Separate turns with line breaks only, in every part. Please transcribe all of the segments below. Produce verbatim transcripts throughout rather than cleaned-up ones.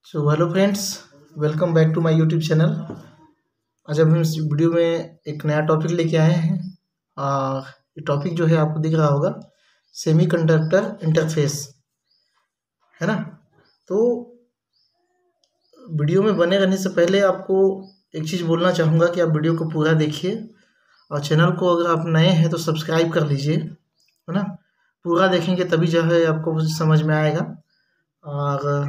So hello friends, welcome back to my YouTube channel. आज अब हम इस वीडियो में एक नया टॉपिक लेके आए हैं। आ, ये टॉपिक जो है आपको दिख रहा होगा, सेमीकंडक्टर इंटरफेस, है ना। तो वीडियो में बने रहने से पहले आपको एक चीज़ बोलना चाहूँगा कि आप वीडियो को पूरा देखिए और चैनल को अगर आप नए हैं तो सब्सक्राइब कर लीजिए, है ना। पूरा देखेंगे तभी जो है आपको समझ में आएगा। और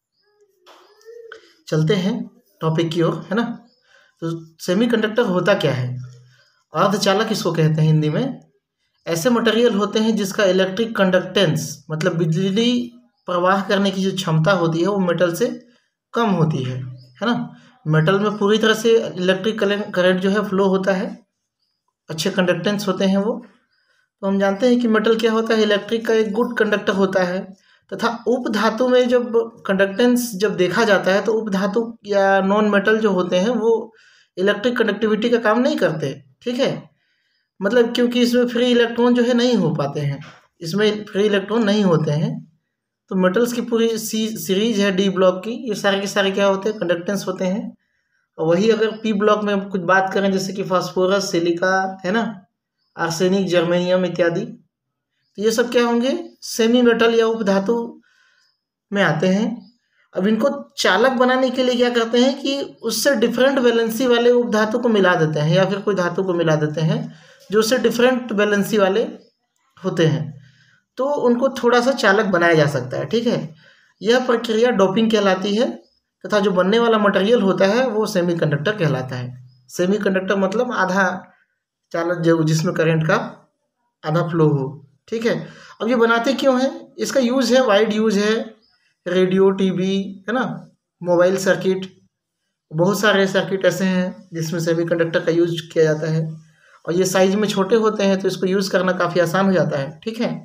चलते हैं टॉपिक की ओर, है ना। तो सेमीकंडक्टर होता क्या है? अर्धचालक इसको कहते हैं हिंदी में। ऐसे मटेरियल होते हैं जिसका इलेक्ट्रिक कंडक्टेंस मतलब बिजली प्रवाह करने की जो क्षमता होती है वो मेटल से कम होती है, है ना। मेटल में पूरी तरह से इलेक्ट्रिक करंट जो है फ्लो होता है, अच्छे कंडक्टेंस होते हैं वो। तो हम जानते हैं कि मेटल क्या होता है, इलेक्ट्रिक का एक गुड कंडक्टर होता है। तथा उपधातु में जब कंडक्टेंस जब देखा जाता है तो उपधातु या नॉन मेटल जो होते हैं वो इलेक्ट्रिक कंडक्टिविटी का काम नहीं करते, ठीक है। मतलब क्योंकि इसमें फ्री इलेक्ट्रॉन जो है नहीं हो पाते हैं, इसमें फ्री इलेक्ट्रॉन नहीं होते हैं। तो मेटल्स की पूरी सी सीरीज है डी ब्लॉक की, ये सारे के सारे क्या होते हैं, कंडक्टेंस होते हैं। और वही अगर पी ब्लॉक में कुछ बात करें जैसे कि फास्फोरस, सिलिका, है ना, आर्सेनिक, जर्मेनियम इत्यादि, तो ये सब क्या होंगे, सेमी मेटल या उपधातु में आते हैं। अब इनको चालक बनाने के लिए क्या करते हैं कि उससे डिफरेंट वैलेंसी वाले उपधातु को मिला देते हैं या फिर कोई धातु को मिला देते हैं जो उससे डिफरेंट वैलेंसी वाले होते हैं, तो उनको थोड़ा सा चालक बनाया जा सकता है, ठीक है। यह प्रक्रिया डोपिंग कहलाती है तथा जो बनने वाला मटेरियल होता है वो सेमीकंडक्टर कहलाता है। सेमीकंडक्टर मतलब आधा चालक जो जिसमें करंट का आधा फ्लो हो, ठीक है। अब ये बनाते क्यों हैं? इसका यूज़ है, वाइड यूज़ है, रेडियो, टीवी, है ना, मोबाइल सर्किट, बहुत सारे सर्किट ऐसे हैं जिसमें सेमीकंडक्टर का यूज किया जाता है। और ये साइज में छोटे होते हैं तो इसको यूज़ करना काफ़ी आसान हो जाता है, ठीक है।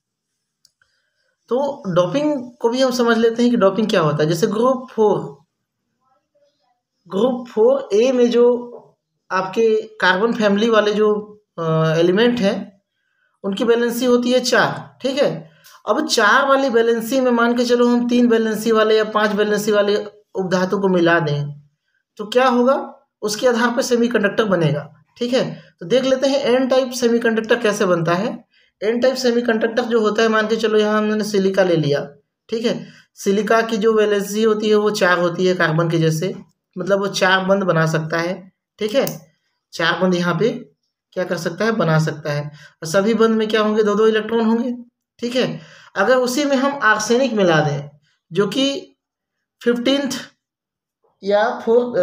तो डोपिंग को भी हम समझ लेते हैं कि डोपिंग क्या होता है। जैसे group four group four A में जो आपके कार्बन फैमिली वाले जो एलिमेंट हैं उनकी वैलेंसी होती है चार, ठीक है। अब चार वाली वैलेंसी में मान के चलो हम तीन वैलेंसी वाले या पांच वैलेंसी वाले उपधातु को मिला दें तो क्या होगा, उसके आधार पर सेमीकंडक्टर बनेगा, ठीक है। तो देख लेते हैं एन टाइप सेमीकंडक्टर कैसे बनता है। एन टाइप सेमीकंडक्टर जो होता है, मान के चलो यहाँ हमने सिलिका ले लिया, ठीक है। सिलिका की जो वैलेंसी होती है वो चार होती है कार्बन के जैसे, मतलब वो चार बंद बना सकता है, ठीक है। चार बंद यहाँ पे क्या कर सकता है, बना सकता है। और सभी बंद में क्या होंगे, दो दो इलेक्ट्रॉन होंगे, ठीक है। अगर उसी में हम आर्सेनिक मिला दें जो कि फिफ्टींथ या फोर्थ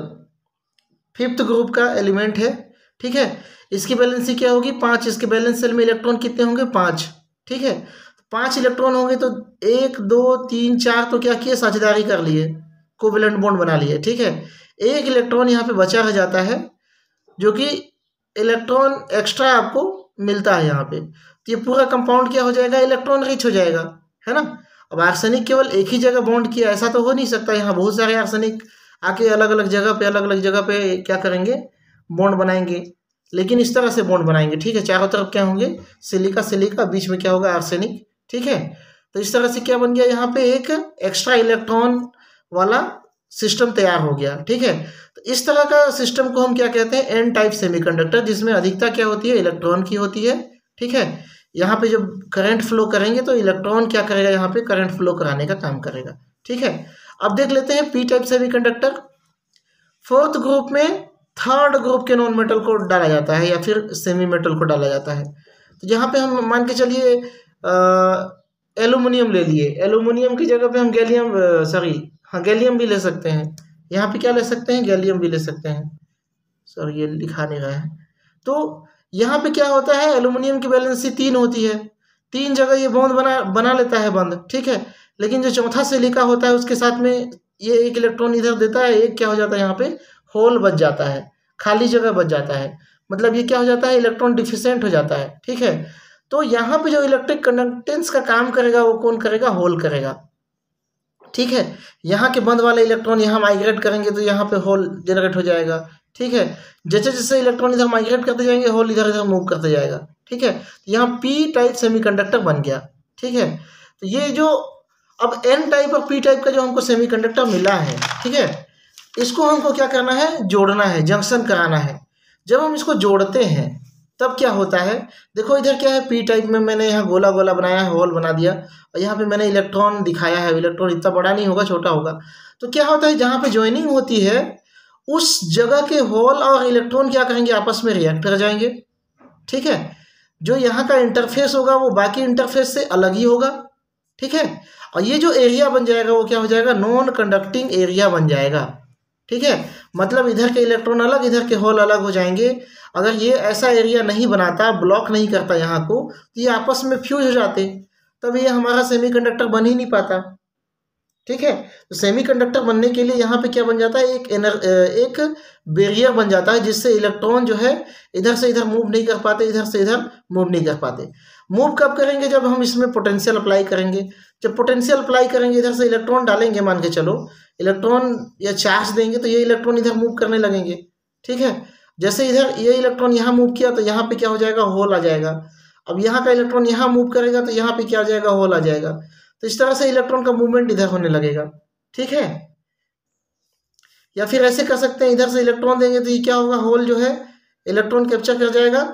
फिफ्थ ग्रुप का एलिमेंट है, ठीक है, इसकी वैलेंसी क्या होगी, पाँच। इसके बैलेंस सेल में इलेक्ट्रॉन कितने होंगे, पाँच, ठीक है। पाँच इलेक्ट्रॉन होंगे तो एक, दो, तीन, चार, तो क्या किए, साझेदारी कर लिए, कोवेलेंट बॉन्ड बना लिए, ठीक है। एक इलेक्ट्रॉन यहाँ पे बचा रह जाता है जो कि इलेक्ट्रॉन एक्स्ट्रा आपको मिलता है यहाँ पे। तो ये पूरा कंपाउंड क्या हो जाएगा, इलेक्ट्रॉन रिच हो जाएगा, है ना। अब आर्सेनिक केवल एक ही जगह बॉन्ड किया ऐसा तो हो नहीं सकता, यहाँ बहुत सारे आर्सेनिक आके अलग अलग जगह पे अलग अलग जगह पे क्या करेंगे, बॉन्ड बनाएंगे। लेकिन इस तरह से बॉन्ड बनाएंगे, ठीक है। चारों तरफ क्या होंगे, सिलिका सिलिका, बीच में क्या होगा, आर्सेनिक, ठीक है। तो इस तरह से क्या बन गया, यहाँ पे एक एक्स्ट्रा इलेक्ट्रॉन वाला सिस्टम तैयार हो गया, ठीक है। तो इस तरह का सिस्टम को हम क्या कहते हैं, एन टाइप सेमीकंडक्टर, जिसमें अधिकता क्या होती है, इलेक्ट्रॉन की होती है, ठीक है। यहाँ पे जब करंट फ्लो करेंगे तो इलेक्ट्रॉन क्या करेगा, यहाँ पे करंट फ्लो कराने का काम करेगा, ठीक है। अब देख लेते हैं P type semiconductor. Fourth group में थर्ड ग्रुप के नॉन मेटल को डाला जाता है या फिर सेमी मेटल को डाला जाता है। तो यहाँ पे हम मान के चलिए एल्यूमिनियम ले लिए, एल्यूमिनियम की जगह पे हम गैलियम सॉरी हाँ गैलियम भी ले सकते हैं। यहाँ पे क्या ले सकते हैं, गैलियम भी ले सकते हैं, सॉरी ये लिखा नहीं रहा है। तो यहाँ पे क्या होता है, एल्यूमिनियम की वैलेंसी तीन होती है, तीन जगह ये बॉन्ड बना बना लेता है बंद, ठीक है। लेकिन जो चौथा सिलिका होता है उसके साथ में ये एक इलेक्ट्रॉन इधर देता है, एक क्या हो जाता है, यहाँ पे होल बच जाता है, खाली जगह बच जाता है, मतलब ये क्या हो जाता है, इलेक्ट्रॉन डिफिशिएंट हो जाता है, ठीक है। तो यहाँ पे जो इलेक्ट्रिक कंडक्टेंस का काम करेगा वो कौन करेगा, होल करेगा, ठीक है। यहाँ के बंद वाले इलेक्ट्रॉन यहाँ माइग्रेट करेंगे तो यहाँ पे होल जनरेट हो जाएगा, ठीक है। जैसे जैसे इलेक्ट्रॉन इधर माइग्रेट करते जाएंगे होल इधर इधर मूव करते जाएगा, ठीक है। तो यहाँ पी टाइप सेमीकंडक्टर बन गया, ठीक है। तो ये जो अब एन टाइप और पी टाइप का जो हमको सेमीकंडक्टर मिला है, ठीक है, इसको हमको क्या करना है, जोड़ना है, जंक्शन कराना है। जब हम इसको जोड़ते हैं तब क्या होता है, देखो इधर क्या है, पी टाइप में मैंने यहाँ गोला गोला बनाया है, होल बना दिया, और यहाँ पे मैंने इलेक्ट्रॉन दिखाया है। इलेक्ट्रॉन इतना बड़ा नहीं होगा, छोटा होगा। तो क्या होता है, जहाँ पे ज्वाइनिंग होती है उस जगह के होल और इलेक्ट्रॉन क्या करेंगे, आपस में रिएक्ट कर जाएंगे, ठीक है। जो यहाँ का इंटरफेस होगा वो बाकी इंटरफेस से अलग ही होगा, ठीक है। और ये जो एरिया बन जाएगा वो क्या हो जाएगा, नॉन कंडक्टिंग एरिया बन जाएगा, ठीक है। मतलब इधर के इलेक्ट्रॉन अलग, इधर के होल अलग हो जाएंगे। अगर ये ऐसा एरिया नहीं बनाता, ब्लॉक नहीं करता यहाँ को, तो ये आपस में फ्यूज हो जाते, तब ये हमारा सेमीकंडक्टर बन ही नहीं पाता, ठीक है। तो सेमीकंडक्टर बनने के लिए यहाँ पे क्या बन जाता है, एक एनर एक बैरियर बन जाता है, जिससे इलेक्ट्रॉन जो है इधर से इधर मूव नहीं कर पाते, इधर से इधर मूव नहीं कर पाते। मूव कब करेंगे, जब हम इसमें पोटेंशियल अप्लाई करेंगे। जब पोटेंशियल अप्लाई करेंगे, इधर से इलेक्ट्रॉन डालेंगे, मान के चलो इलेक्ट्रॉन या चार्ज देंगे, तो ये इलेक्ट्रॉन इधर मूव करने लगेंगे, ठीक है। जैसे इधर ये इलेक्ट्रॉन यहाँ मूव किया तो यहाँ पे क्या हो जाएगा, होल आ जाएगा। अब यहाँ का इलेक्ट्रॉन यहाँ मूव करेगा तो यहाँ पे क्या आ जाएगा, होल आ जाएगा। तो इस तरह से इलेक्ट्रॉन का मूवमेंट इधर होने लगेगा, ठीक है। या फिर ऐसे कर सकते हैं, इधर से इलेक्ट्रॉन देंगे तो ये क्या होगा, होल जो है इलेक्ट्रॉन कैप्चर कर जाएगा,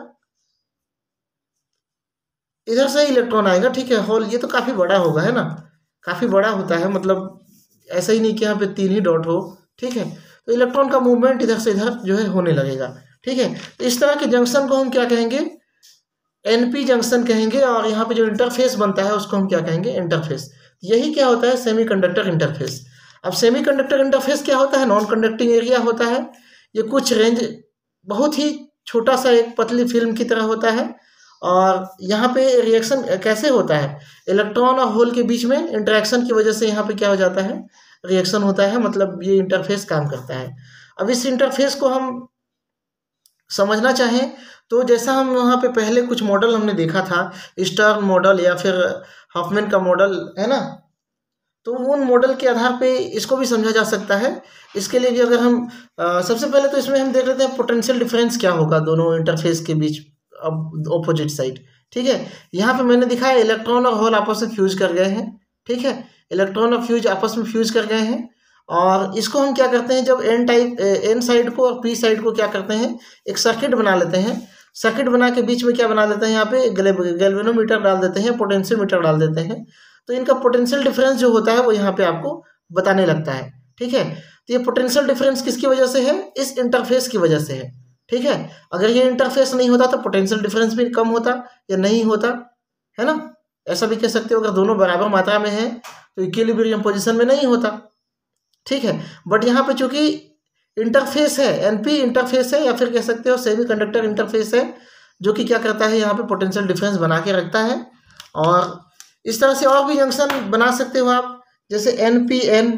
इधर से इलेक्ट्रॉन आएगा, ठीक है। होल ये तो काफ़ी बड़ा होगा, है ना, काफ़ी बड़ा होता है, मतलब ऐसा ही नहीं कि यहाँ पे तीन ही डॉट हो, ठीक है। तो इलेक्ट्रॉन का मूवमेंट इधर से इधर जो है होने लगेगा, ठीक है। तो इस तरह के जंक्शन को हम क्या कहेंगे, एनपी जंक्शन कहेंगे। और यहाँ पे जो इंटरफेस बनता है उसको हम क्या कहेंगे, इंटरफेस। यही क्या होता है, सेमीकंडक्टर इंटरफेस। अब सेमीकंडक्टर इंटरफेस क्या होता है, नॉन कंडक्टिंग एरिया होता है। ये कुछ रेंज बहुत ही छोटा सा एक पतली फिल्म की तरह होता है। और यहाँ पे रिएक्शन कैसे होता है, इलेक्ट्रॉन और होल के बीच में इंटरेक्शन की वजह से यहाँ पे क्या हो जाता है, रिएक्शन होता है, मतलब ये इंटरफेस काम करता है। अब इस इंटरफेस को हम समझना चाहें तो जैसा हम वहाँ पे पहले कुछ मॉडल हमने देखा था, स्टर्न मॉडल या फिर हॉफमैन का मॉडल, है ना, तो उन मॉडल के आधार पे इसको भी समझा जा सकता है। इसके लिए भी अगर हम आ, सबसे पहले तो इसमें हम देख लेते हैं पोटेंशियल डिफरेंस क्या होगा दोनों इंटरफेस के बीच, अब ऑपोजिट साइड, ठीक है। यहाँ पे मैंने दिखाया इलेक्ट्रॉन और होल आपस में फ्यूज कर गए हैं, ठीक है। इलेक्ट्रॉन और फ्यूज आपस में फ्यूज कर गए हैं। और इसको हम क्या करते हैं, जब एन टाइप एन साइड को और पी साइड को क्या करते हैं, एक सर्किट बना लेते हैं। सर्किट बना के बीच में क्या बना देते हैं, यहाँ पे गैल्वेनोमीटर डाल देते हैं, पोटेंशियोमीटर डाल देते हैं। तो इनका पोटेंशियल डिफरेंस जो होता है वो यहाँ पे आपको बताने लगता है, ठीक है। तो ये पोटेंशियल डिफरेंस किसकी वजह से है, इस इंटरफेस की वजह से है, ठीक है। अगर ये इंटरफेस नहीं होता तो पोटेंशियल डिफरेंस भी कम होता या नहीं होता, है ना। ऐसा भी कह सकते हो, अगर दोनों बराबर मात्रा में है तो इक्विलिब्रियम पोजीशन में नहीं होता, ठीक है। बट यहाँ पे चूंकि इंटरफेस है, एनपी इंटरफेस है, या फिर कह सकते हो सेमीकंडक्टर इंटरफेस है, जो कि क्या करता है, यहाँ पे पोटेंशियल डिफरेंस बना के रखता है। और इस तरह से और भी जंक्शन बना सकते हो आप, जैसे N P N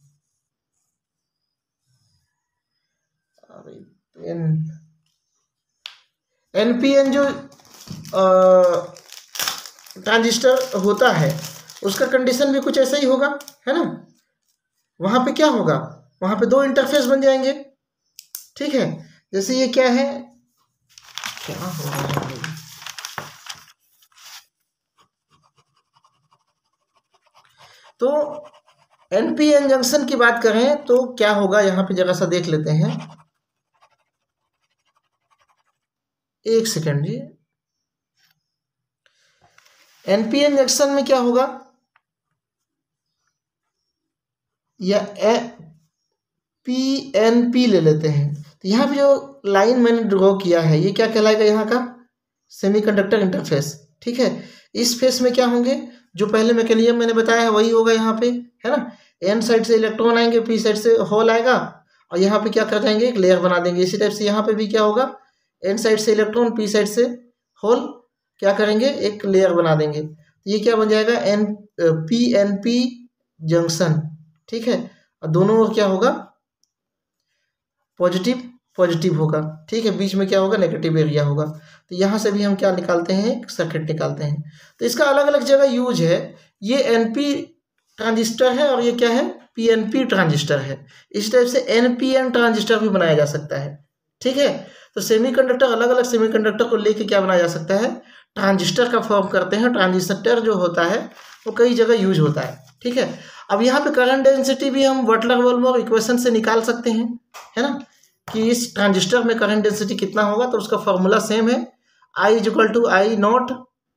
N P N जो ट्रांजिस्टर होता है उसका कंडीशन भी कुछ ऐसा ही होगा, है ना। वहाँ पे क्या होगा, वहाँ पे दो इंटरफेस बन जाएंगे, ठीक है। जैसे ये क्या है, क्या हो रहा है, तो एन पी एन जंक्शन की बात करें तो क्या होगा, यहाँ पे जरा सा देख लेते हैं, एक सेकेंड जी। एन पी एन जंक्शन में क्या होगा, या पी एन पी ले लेते हैं। तो यहाँ पे जो लाइन मैंने ड्रॉ किया है ये क्या कहलाएगा, यहाँ का सेमीकंडक्टर इंटरफेस, ठीक है। इस फेस में क्या होंगे, जो पहले मैकेनिज्म मैंने बताया है वही होगा यहाँ पे, है ना। एन साइड से इलेक्ट्रॉन आएंगे, पी साइड से होल आएगा, और यहाँ पे क्या कर जाएंगे, एक लेयर बना देंगे। इसी टाइप से यहाँ पे भी क्या होगा, एन साइड से इलेक्ट्रॉन, पी साइड से होल, क्या करेंगे, एक लेयर बना देंगे। तो ये क्या बन जाएगा, N P N P junction, ठीक है। और दोनों ओर क्या होगा, पॉजिटिव पॉजिटिव होगा, ठीक है। बीच में क्या होगा, नेगेटिव एरिया होगा। तो यहाँ से भी हम क्या निकालते हैं, सर्किट निकालते हैं। तो इसका अलग अलग जगह यूज है। ये एनपी ट्रांजिस्टर है और ये क्या है, पीएनपी ट्रांजिस्टर है। इस टाइप से एनपीएन ट्रांजिस्टर भी बनाया जा सकता है, ठीक है। तो सेमीकंडक्टर, अलग अलग सेमीकंडक्टर को लेके क्या बनाया जा सकता है, ट्रांजिस्टर का फॉर्म करते हैं। ट्रांजिस्टर जो होता है वो कई जगह यूज होता है, ठीक है। अब यहाँ पे करंट डेंसिटी भी हम बटलर-वोल्मर इक्वेशन से निकाल सकते हैं, है ना, कि इस ट्रांजिस्टर में करंट डेंसिटी कितना होगा। तो उसका फॉर्मूला सेम है, I is equal to I naught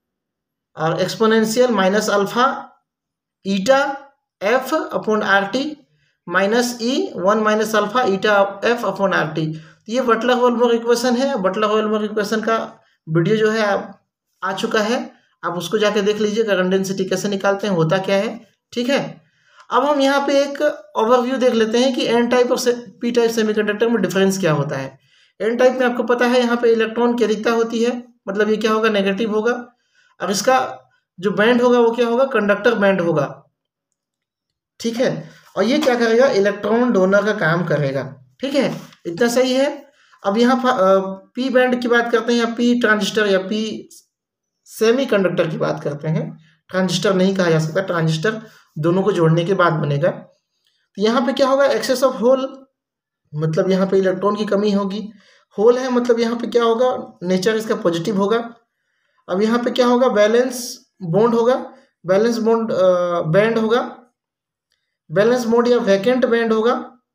और exponential minus alpha eta F upon R T minus E one minus alpha eta F upon R T. तो ये बटलर-वोल्मर इक्वेशन है। बटलर-वोल्मर इक्वेशन का वीडियो जो है आप आ चुका है, आप उसको जाके देख लीजिए करंट डेंसिटी कैसे निकालते हैं, होता क्या है, ठीक है। अब हम यहाँ पे एक ओवरव्यू देख लेते हैं कि एन टाइप और पी टाइप सेमीकंडक्टर में डिफरेंस क्या होता है। एन टाइप में आपको पता है यहाँ पे इलेक्ट्रॉन की अधिकता होती है, मतलब ये क्या होगा, नेगेटिव होगा, और इसका जो बैंड होगा वो क्या होगा, कंडक्टर बैंड होगा, ठीक है। और ये क्या करेगा, इलेक्ट्रॉन डोनर का काम करेगा, ठीक है, इतना सही है। अब यहाँ पी बैंड की बात करते हैं, या पी ट्रांजिस्टर या पी सेमीकंडक्टर की बात करते हैं। ट्रांजिस्टर नहीं कहा जा सकता, ट्रांजिस्टर दोनों को जोड़ने के बाद बनेगा। तो यहाँ पे क्या होगा, एक्सेस ऑफ होल, मतलब यहाँ पे इलेक्ट्रॉन की कमी होगी। होल है मतलब यहाँ पे क्या होगा, नेचर इसका पॉजिटिव होगा। अब यहाँ पे क्या होगा, बैलेंस बॉन्ड होगा, बैलेंस बॉन्ड बैंड होगा, बैलेंस मोड या वैकेंट बैंड होगा,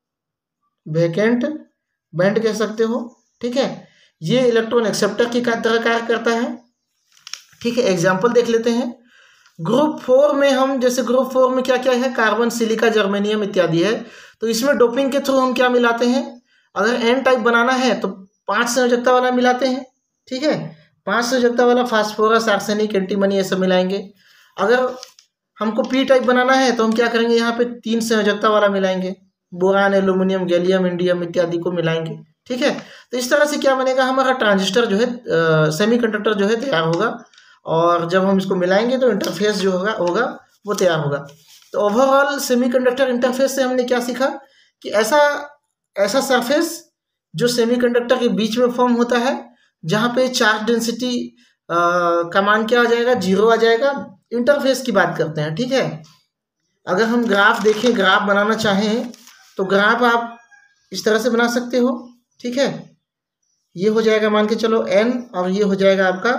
वैकेंट बैंड कह सकते हो, ठीक है। ये इलेक्ट्रॉन एक्सेप्टर की तरह कार्य करता है, ठीक है। एग्जाम्पल देख लेते हैं। ग्रुप फोर में हम, जैसे ग्रुप फोर में क्या क्या है, कार्बन, सिलिका, जर्मेनियम इत्यादि है। तो इसमें डोपिंग के थ्रू हम क्या मिलाते हैं, अगर एन टाइप बनाना है तो पांच संयोजकता वाला मिलाते हैं, ठीक है। पांच संयोजकता वाला फास्फोरस, आर्सेनिक, एंटीमनी ये सब मिलाएंगे। अगर हमको पी टाइप बनाना है तो हम क्या करेंगे, यहाँ पे तीन संयोजकता वाला मिलाएंगे, बोरान, एल्यूमिनियम, गैलियम, इंडियम इत्यादि को मिलाएंगे, ठीक है। तो इस तरह से क्या बनेगा, हमारा ट्रांजिस्टर जो है, सेमीकंडक्टर जो है तैयार होगा। और जब हम इसको मिलाएंगे तो इंटरफेस जो होगा होगा वो तैयार होगा। तो ओवरऑल सेमीकंडक्टर इंटरफेस से हमने क्या सीखा, कि ऐसा ऐसा सरफेस जो सेमीकंडक्टर के बीच में फॉर्म होता है, जहाँ पे चार्ज डेंसिटी का मान क्या आ जाएगा, जीरो आ जाएगा। इंटरफेस की बात करते हैं, ठीक है। अगर हम ग्राफ देखें, ग्राफ बनाना चाहें तो ग्राफ आप इस तरह से बना सकते हो, ठीक है। ये हो जाएगा मान के चलो एन, और ये हो जाएगा आपका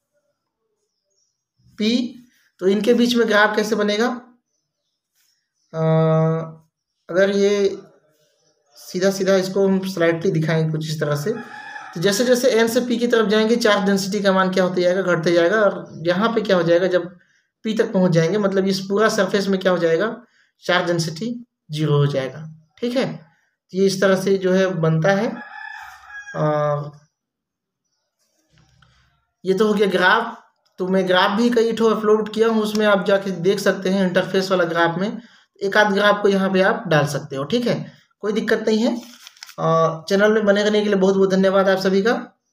पी। तो इनके बीच में ग्राफ कैसे बनेगा, आ, अगर ये सीधा सीधा इसको हम स्लाइडली दिखाएंगे कुछ इस तरह से, तो जैसे जैसे एन से पी की तरफ जाएंगे चार्ज डेंसिटी का मान क्या होता जाएगा, घटते जाएगा। और यहाँ पे क्या हो जाएगा, जब पी तक पहुँच जाएंगे, मतलब इस पूरा सरफेस में क्या हो जाएगा, चार्ज डेंसिटी जीरो हो जाएगा, ठीक है। तो ये इस तरह से जो है बनता है। आ, ये तो हो गया ग्राफ। तो मैं ग्राफ भी कई ठो अपलोड किया हूँ, उसमें आप जाके देख सकते हैं। इंटरफेस वाला ग्राफ में एक आध ग्राफ को यहाँ पे आप डाल सकते हो, ठीक है, कोई दिक्कत नहीं है। चैनल में बने रहने के लिए बहुत बहुत धन्यवाद आप सभी का।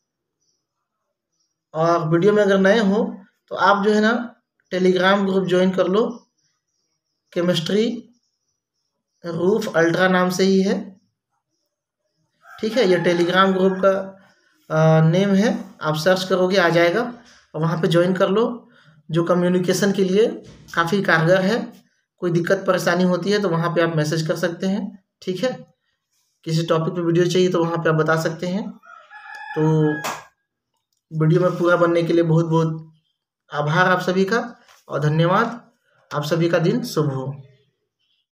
और वीडियो में अगर नए हो तो आप जो है ना टेलीग्राम ग्रुप ज्वाइन कर लो, केमिस्ट्री रूफ अल्ट्रा नाम से ही है, ठीक है। ये टेलीग्राम ग्रुप का आ, नेम है, आप सर्च करोगे आ जाएगा, और वहाँ पे ज्वाइन कर लो, जो कम्युनिकेशन के लिए काफ़ी कारगर है। कोई दिक्कत परेशानी होती है तो वहाँ पे आप मैसेज कर सकते हैं, ठीक है। किसी टॉपिक पे वीडियो चाहिए तो वहाँ पे आप बता सकते हैं। तो वीडियो में पूरा बनने के लिए बहुत बहुत आभार आप सभी का, और धन्यवाद। आप सभी का दिन शुभ हो।